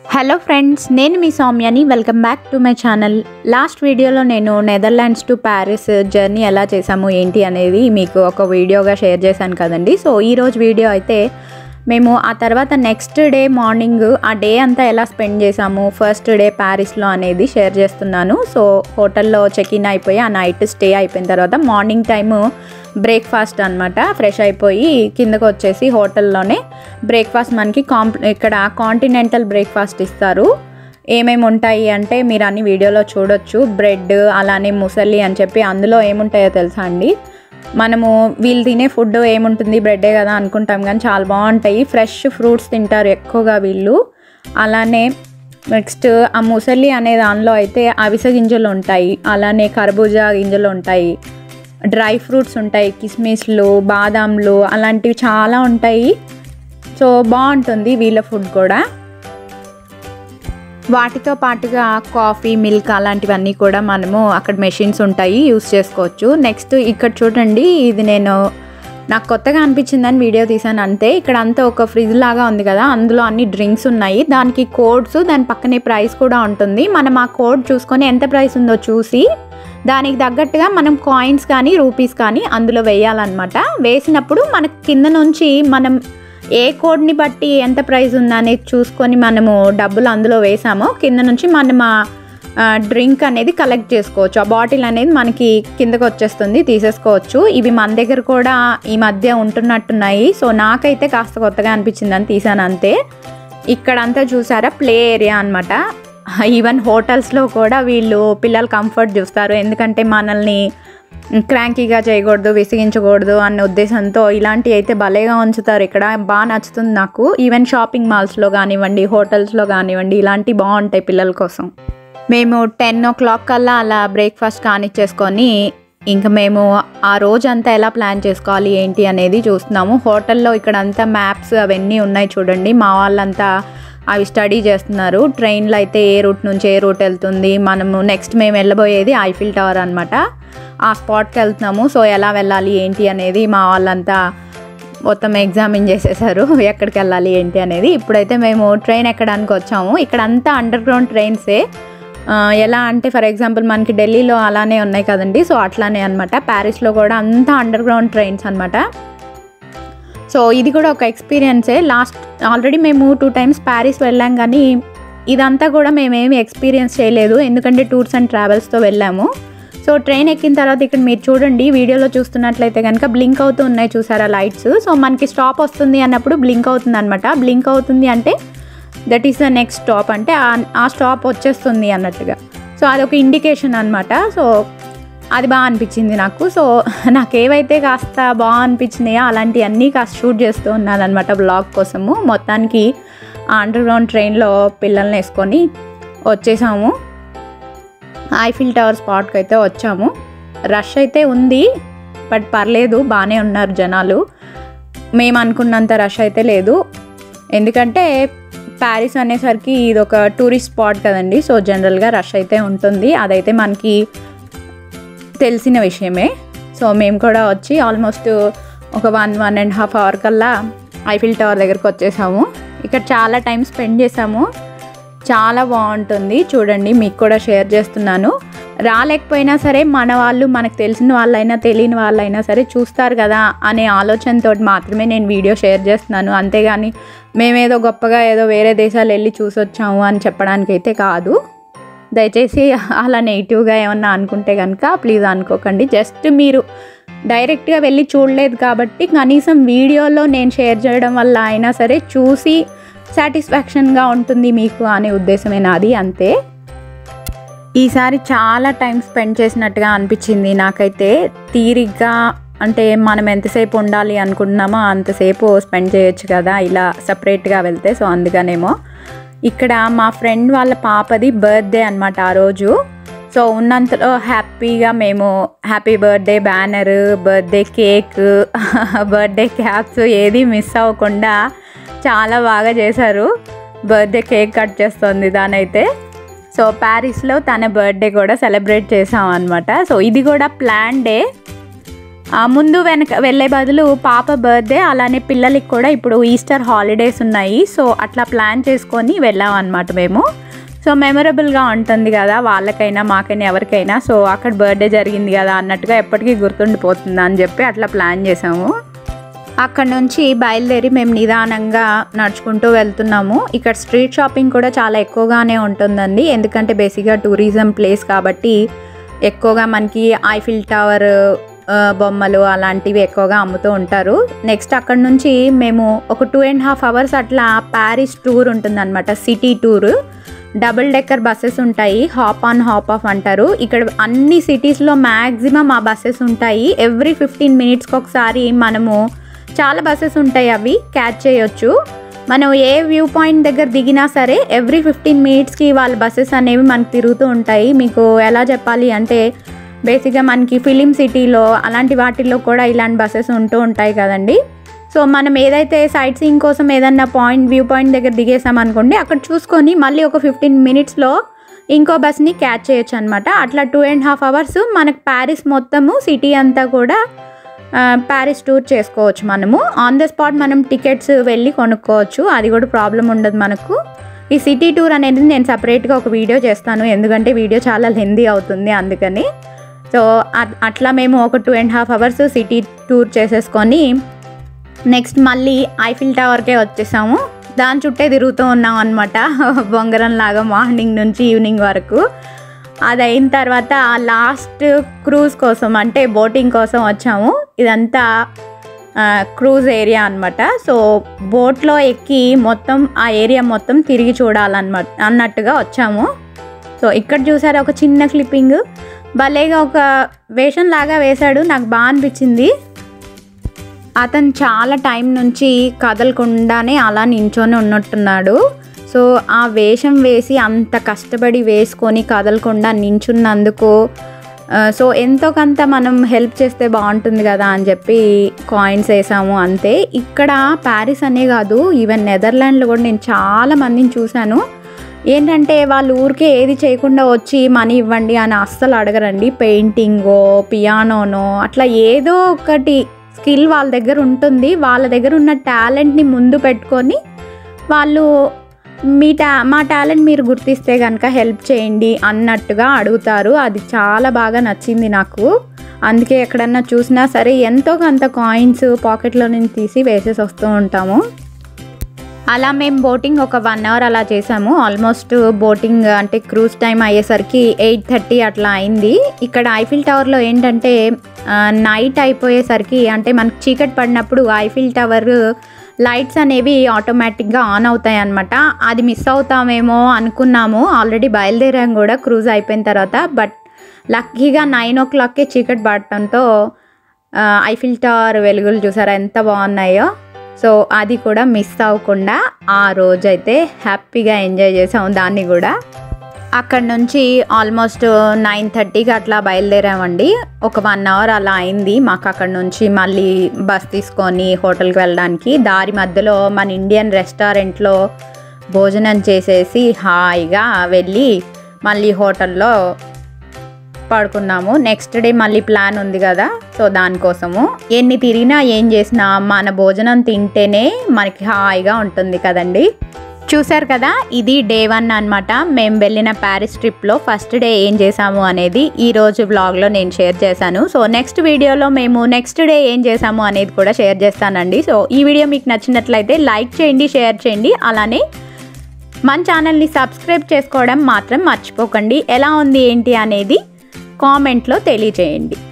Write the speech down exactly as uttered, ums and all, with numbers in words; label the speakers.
Speaker 1: Hello friends, నేను మీ సౌమ్యని. Welcome back to my channel. Last వీడియోలో నేను నెదర్లాండ్స్ టు ప్యారిస్ జర్నీ ఎలా చేసాము ఏంటి అనేది మీకు ఒక వీడియోగా షేర్ చేశాను కదండి. సో ఈరోజు వీడియో అయితే మేము ఆ తర్వాత నెక్స్ట్ డే మార్నింగ్ ఆ డే అంతా ఎలా స్పెండ్ చేసాము, ఫస్ట్ డే ప్యారిస్లో అనేది షేర్ చేస్తున్నాను. సో హోటల్లో చెక్ ఇన్ అయిపోయి ఆ నైట్ స్టే అయిపోయిన తర్వాత మార్నింగ్ టైము బ్రేక్ఫాస్ట్ అనమాట. ఫ్రెష్ అయిపోయి కిందకు వచ్చేసి హోటల్లోనే బ్రేక్ఫాస్ట్ మనకి కాంప్ ఇక్కడ కాంటినెంటల్ బ్రేక్ఫాస్ట్ ఇస్తారు. ఏమేమి ఉంటాయి అంటే మీరు అన్ని వీడియోలో చూడొచ్చు. బ్రెడ్, అలానే ముసలి అని చెప్పి అందులో ఏముంటాయో తెలుసా అండి. మనము వీళ్ళు తినే ఫుడ్ ఏముంటుంది, బ్రెడ్డే కదా అనుకుంటాం, కానీ చాలా బాగుంటాయి. ఫ్రెష్ ఫ్రూట్స్ తింటారు ఎక్కువగా వీళ్ళు. అలానే నెక్స్ట్ ఆ ముసలి అనే దానిలో అయితే అవిసె గింజలు ఉంటాయి, అలానే కర్బూజా గింజలు ఉంటాయి, డ్రై ఫ్రూట్స్ ఉంటాయి, కిస్మిస్లు, బాదాంలు అలాంటివి చాలా ఉంటాయి. సో బాగుంటుంది వీళ్ళ ఫుడ్ కూడా. వాటితో పాటుగా కాఫీ, మిల్క్ అలాంటివన్నీ కూడా మనము అక్కడ మెషిన్స్ ఉంటాయి, యూస్ చేసుకోవచ్చు. నెక్స్ట్ ఇక్కడ చూడండి, ఇది నేను నాకు కొత్తగా అనిపించిందని వీడియో తీసాను అంతే. ఇక్కడ అంతా ఒక ఫ్రిడ్జ్ లాగా ఉంది కదా, అందులో అన్ని డ్రింక్స్ ఉన్నాయి. దానికి కోడ్స్, దాని పక్కనే ప్రైస్ కూడా ఉంటుంది. మనం ఆ కోడ్ చూసుకొని ఎంత ప్రైస్ ఉందో చూసి దానికి తగ్గట్టుగా మనం కాయిన్స్ కానీ రూపీస్ కానీ అందులో వేయాలన్నమాట. వేసినప్పుడు మనకు కింద నుంచి మనం ఏ కోడ్ని బట్టి ఎంత ప్రైస్ ఉందనేది చూసుకొని మనము డబ్బులు అందులో వేసామో కింద నుంచి మనం ఆ డ్రింక్ అనేది కలెక్ట్ చేసుకోవచ్చు. ఆ బాటిల్ అనేది మనకి కిందకు వచ్చేస్తుంది, తీసేసుకోవచ్చు. ఇవి మన దగ్గర కూడా ఈ మధ్య ఉంటున్నట్టున్నాయి. సో నాకైతే కాస్త కొత్తగా అనిపించిందని తీసాను అంతే. ఇక్కడంతా చూసారా ప్లే ఏరియా అనమాట. ఈవెన్ హోటల్స్లో కూడా వీళ్ళు పిల్లలు కంఫర్ట్ చూస్తారు, ఎందుకంటే మనల్ని క్రాంకీగా చేయకూడదు, విసిగించకూడదు అనే ఉద్దేశంతో ఇలాంటివి అయితే భలేగా ఉంచుతారు. ఇక్కడ బాగా నచ్చుతుంది నాకు. ఈవెన్ షాపింగ్ మాల్స్లో కానివ్వండి, హోటల్స్లో కానివ్వండి, ఇలాంటివి బాగుంటాయి పిల్లల కోసం. మేము టెన్ ఓ క్లాక్ కల్లా అలా బ్రేక్ఫాస్ట్ కానిచ్చేసుకొని ఇంకా మేము ఆ రోజంతా ఎలా ప్లాన్ చేసుకోవాలి ఏంటి అనేది చూస్తున్నాము. హోటల్లో ఇక్కడ అంతా మ్యాప్స్ అవన్నీ ఉన్నాయి చూడండి. మా వాళ్ళంతా అవి స్టడీ చేస్తున్నారు. ట్రైన్లో అయితే ఏ రూట్ నుంచి ఏ రూట్ వెళ్తుంది, మనము నెక్స్ట్ మేము వెళ్ళబోయేది ఐఫిల్ టవర్ అనమాట. ఆ స్పాట్కి వెళ్తున్నాము. సో ఎలా వెళ్ళాలి ఏంటి అనేది మా వాళ్ళంతా మొత్తం ఎగ్జామిన్ చేసేసారు, ఎక్కడికి వెళ్ళాలి ఏంటి అనేది. ఇప్పుడైతే మేము ట్రైన్ ఎక్కడానికి వచ్చాము. ఇక్కడ అంతా అండర్ గ్రౌండ్ ట్రైన్సే. ఎలా అంటే ఫర్ ఎగ్జాంపుల్ మనకి ఢిల్లీలో అలానే ఉన్నాయి కదండి, సో అట్లానే అనమాట. ప్యారిస్లో కూడా అంతా అండర్ గ్రౌండ్ ట్రైన్స్ అనమాట. సో ఇది కూడా ఒక ఎక్స్పీరియన్సే. లాస్ట్ ఆల్రెడీ మేము టూ టైమ్స్ ప్యారిస్ వెళ్ళాం, కానీ ఇదంతా కూడా మేమేమి ఎక్స్పీరియన్స్ చేయలేదు, ఎందుకంటే టూర్స్ అండ్ ట్రావెల్స్తో వెళ్ళాము. సో ట్రైన్ ఎక్కిన తర్వాత ఇక్కడ మీరు చూడండి, వీడియోలో చూస్తున్నట్లయితే కనుక బ్లింక్ అవుతూ ఉన్నాయి చూసారా లైట్స్. సో మనకి స్టాప్ వస్తుంది అన్నప్పుడు బ్లింక్ అవుతుంది అనమాట. బ్లింక్ అవుతుంది అంటే that is the next stop, అంటే ఆ స్టాప్ వచ్చేస్తుంది అన్నట్టుగా. సో అదొక ఇండికేషన్ అనమాట. సో అది బాగా అనిపించింది నాకు. సో నాకు ఏవైతే కాస్త బాగా అనిపించినాయో అలాంటివన్నీ కాస్త షూట్ చేస్తూ ఉన్నాను అనమాట బ్లాగ్ కోసము. మొత్తానికి ఆ అండర్ గ్రౌండ్ ట్రైన్లో పిల్లల్ని వేసుకొని వచ్చేసాము. ఐఫిల్ టవర్ స్పాట్కి అయితే వచ్చాము. రష్ అయితే ఉంది, బట్ పర్లేదు, బాగానే ఉన్నారు జనాలు. మేము అనుకున్నంత రష్ అయితే లేదు, ఎందుకంటే ప్యారిస్ అనేసరికి ఇది ఒక టూరిస్ట్ స్పాట్ కదండి. సో జనరల్గా రష్ అయితే ఉంటుంది, అదైతే మనకి తెలిసిన విషయమే. సో మేము కూడా వచ్చి ఆల్మోస్ట్ ఒక one one and half hour కల్లా ఐఫిల్ టవర్ దగ్గరికి వచ్చేసాము. ఇక్కడ చాలా టైం స్పెండ్ చేసాము, చాలా బాగుంటుంది. చూడండి, మీకు కూడా షేర్ చేస్తున్నాను. రాలేకపోయినా సరే మన వాళ్ళు, మనకు తెలిసిన వాళ్ళైనా తెలియని వాళ్ళైనా సరే చూస్తారు కదా అనే ఆలోచనతో మాత్రమే నేను వీడియో షేర్ చేస్తున్నాను, అంతేగాని మేమేదో గొప్పగా ఏదో వేరే దేశాలు వెళ్ళి చూసి వచ్చాము అని చెప్పడానికి అయితే కాదు. దయచేసి అలా నెగిటివ్గా ఏమన్నా అనుకుంటే కనుక ప్లీజ్ అనుకోకండి. జస్ట్ మీరు డైరెక్ట్గా వెళ్ళి చూడలేదు కాబట్టి కనీసం వీడియోలో నేను షేర్ చేయడం వల్ల అయినా సరే చూసి సాటిస్ఫాక్షన్గా ఉంటుంది మీకు అనే ఉద్దేశమే నాది, అంతే. ఈసారి చాలా టైం స్పెండ్ చేసినట్టుగా అనిపించింది నాకైతే. తీరిగ్గా అంటే మనం ఎంతసేపు ఉండాలి అనుకుంటున్నామో అంతసేపు స్పెండ్ చేయొచ్చు కదా ఇలా సపరేట్గా వెళ్తే. సో అందుకనేమో ఇక్కడ మా ఫ్రెండ్ వాళ్ళ పాపది బర్త్డే అనమాట ఆ రోజు. సో ఉన్నంతలో హ్యాపీగా మేము happy birthday banner, birthday cake, birthday caps ఏది మిస్ అవ్వకుండా చాలా బాగా చేశారు. బర్త్డే కేక్ కట్ చేస్తుంది దానైతే. సో ప్యారిస్లో తన బర్త్డే కూడా సెలబ్రేట్ చేసాం అనమాట. సో ఇది కూడా ప్లాన్ డే. ముందు వెనక వెళ్ళే బదులు పాప బర్త్డే అలానే పిల్లలకి కూడా ఇప్పుడు ఈస్టర్ హాలిడేస్ ఉన్నాయి. సో అట్లా ప్లాన్ చేసుకొని వెళ్ళాం అన్నమాట మేము. సో మెమరబుల్గా ఉంటుంది కదా వాళ్ళకైనా మాకైనా ఎవరికైనా. సో అక్కడ బర్త్డే జరిగింది కదా అన్నట్టుగా ఎప్పటికీ గుర్తుండిపోతుంది అని చెప్పి అట్లా ప్లాన్ చేసాము. అక్కడ నుంచి బయలుదేరి మేము నిదానంగా నడుచుకుంటూ వెళ్తున్నాము. ఇక్కడ స్ట్రీట్ షాపింగ్ కూడా చాలా ఎక్కువగానే ఉంటుందండి, ఎందుకంటే బేసిక్గా టూరిజం ప్లేస్ కాబట్టి ఎక్కువగా మనకి ఐఫిల్ టవర్ బొమ్మలు అలాంటివి ఎక్కువగా అమ్ముతూ ఉంటారు. నెక్స్ట్ అక్కడ నుంచి మేము ఒక టూ అండ్ హాఫ్ అవర్స్ అట్లా ప్యారిస్ టూర్ ఉంటుందన్నమాట, city tour. Double decker buses ఉంటాయి, హాప్ ఆన్ హాప్ ఆఫ్ అంటారు. ఇక్కడ అన్ని సిటీస్లో మ్యాక్సిమం ఆ బస్సెస్ ఉంటాయి. ఎవ్రీ ఫిఫ్టీన్ మినిట్స్కి ఒకసారి మనము చాలా బస్సెస్ ఉంటాయి, అవి క్యాచ్ చేయొచ్చు. మనం ఏ వ్యూ పాయింట్ దగ్గర దిగినా సరే ఎవ్రీ ఫిఫ్టీన్ మినిట్స్కి వాళ్ళ బస్సెస్ అనేవి మనకు తిరుగుతూ ఉంటాయి. మీకు ఎలా చెప్పాలి అంటే బేసిక్గా మనకి ఫిలిం సిటీలో అలాంటి వాటిల్లో కూడా ఇలాంటి బస్సెస్ ఉంటూ ఉంటాయి కదండి. సో మనం ఏదైతే సైట్ సీయింగ్ కోసం ఏదన్నా పాయింట్ వ్యూ పాయింట్ దగ్గర దిగేసాం అనుకోండి, అక్కడ చూసుకొని మళ్ళీ ఒక ఫిఫ్టీన్ మినిట్స్లో ఇంకో బస్ని క్యాచ్ చేయొచ్చు అనమాట. అట్లా టూ అండ్ హాఫ్ అవర్స్ మనకు ప్యారిస్ మొత్తము సిటీ అంతా కూడా ప్యారిస్ టూర్ చేసుకోవచ్చు. మనము ఆన్ ద స్పాట్ మనం టికెట్స్ వెళ్ళి కొనుక్కోవచ్చు, అది కూడా ప్రాబ్లం ఉండదు మనకు. ఈ సిటీ టూర్ అనేది నేను సపరేట్గా ఒక వీడియో చేస్తాను, ఎందుకంటే వీడియో చాలా లెందీ అవుతుంది అందుకని. సో అట్లా మేము ఒక two and half hours city tour చేసేసుకొని నెక్స్ట్ మళ్ళీ ఐఫిల్ టవర్కే వచ్చేసాము. దాని చుట్టే తిరుగుతూ ఉన్నాం అనమాట బొంగరం లాగా మార్నింగ్ నుంచి ఈవినింగ్ వరకు. అది అయిన తర్వాత లాస్ట్ క్రూజ్ కోసం అంటే బోటింగ్ కోసం వచ్చాము. ఇదంతా క్రూజ్ ఏరియా అనమాట. సో బోట్లో ఎక్కి మొత్తం ఆ ఏరియా మొత్తం తిరిగి చూడాలన్నమాట అన్నట్టుగా వచ్చాము. సో ఇక్కడ చూసారు ఒక చిన్న క్లిప్పింగ్, భలేగా ఒక వేషం లాగా వేశాడు, నాకు బాగా అనిపించింది. అతను చాలా టైం నుంచి కదలకుండానే అలా నించొని ఉన్నట్టున్నాడు. సో ఆ వేషం వేసి అంత కష్టపడి వేసుకొని కదలకుండా నించున్నందుకు సో ఎంతో కొంత మనం హెల్ప్ చేస్తే బాగుంటుంది కదా అని చెప్పి కాయిన్స్ వేసాము అంతే. ఇక్కడ ప్యారిస్ అనే కాదు, ఈవెన్ నెదర్లాండ్లో కూడా నేను చాలా మందిని చూశాను. ఏంటంటే వాళ్ళు ఊరికే ఏది చేయకుండా వచ్చి మనీ ఇవ్వండి అని అస్సలు అడగరండి. పెయింటింగో పియానోనో అట్లా ఏదో ఒకటి స్కిల్ వాళ్ళ దగ్గర ఉంటుంది. వాళ్ళ దగ్గర ఉన్న టాలెంట్ని ముందు పెట్టుకొని వాళ్ళు మీ టా మా టాలెంట్ మీరు గుర్తిస్తే కనుక హెల్ప్ చేయండి అన్నట్టుగా అడుగుతారు. అది చాలా బాగా నచ్చింది నాకు. అందుకే ఎక్కడన్నా చూసినా సరే ఎంతో కొంత కాయిన్స్ పాకెట్లో నుంచి తీసి వేసేసి వస్తూ ఉంటాము. అలా మేము బోటింగ్ ఒక వన్ అవర్ అలా చేసాము. ఆల్మోస్ట్ బోటింగ్ అంటే క్రూజ్ టైం అయ్యేసరికి ఎయిట్ థర్టీ అట్లా అయింది. ఇక్కడ ఐఫిల్ టవర్లో ఏంటంటే నైట్ అయిపోయేసరికి అంటే మనకు చీకటి పడినప్పుడు ఐఫిల్ టవర్ లైట్స్ అనేవి ఆటోమేటిక్గా ఆన్ అవుతాయి అన్నమాట. అది మిస్ అవుతామేమో అనుకున్నాము, ఆల్రెడీ బయలుదేరాం కూడా క్రూజ్ అయిపోయిన తర్వాత. బట్ లక్కీగా నైన్ ఓ క్లాక్కే చీకటి పడటంతో ఐఫిల్ టవర్ వెలుగులు చూసారా ఎంత బాగున్నాయో. సో అది కూడా మిస్ అవ్వకుండా ఆ రోజైతే హ్యాపీగా ఎంజాయ్ చేసాము దాన్ని కూడా. అక్కడ నుంచి ఆల్మోస్ట్ నైన్ థర్టీకి అట్లా బయలుదేరామండి. ఒక వన్ అవర్ అలా అయింది మాకు అక్కడ నుంచి మళ్ళీ బస్ తీసుకొని హోటల్కి వెళ్ళడానికి. దారి మధ్యలో మన ఇండియన్ రెస్టారెంట్లో భోజనం చేసేసి హాయిగా వెళ్ళి మళ్ళీ హోటల్లో పడుకున్నాము. నెక్స్ట్ డే మళ్ళీ ప్లాన్ ఉంది కదా, సో దానికోసము ఎన్ని తిరిగినా ఏం చేసినా మన భోజనం తింటేనే మనకి హాయిగా ఉంటుంది కదండి. చూసారు కదా, ఇది డే వన్ అనమాట. మేము వెళ్ళిన ప్యారిస్ ట్రిప్లో ఫస్ట్ డే ఏం చేసాము అనేది ఈరోజు వ్లాగ్లో నేను షేర్ చేశాను. సో నెక్స్ట్ వీడియోలో మేము నెక్స్ట్ డే ఏం చేసాము అనేది కూడా షేర్ చేస్తానండి. సో ఈ వీడియో మీకు నచ్చినట్లయితే లైక్ చేయండి, షేర్ చేయండి, అలానే మన ఛానల్ని సబ్స్క్రైబ్ చేసుకోవడం మాత్రం మర్చిపోకండి. ఎలా ఉంది ఏంటి అనేది కామెంట్లో తెలియజేయండి.